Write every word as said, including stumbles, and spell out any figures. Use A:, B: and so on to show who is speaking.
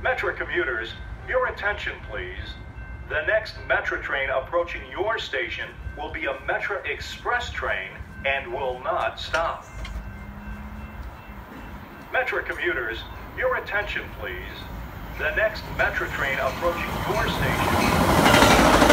A: Metra commuters, your attention please. The next Metra train approaching your station will be a Metra Express train and will not stop. Metra commuters, your attention please. The next Metra train approaching your station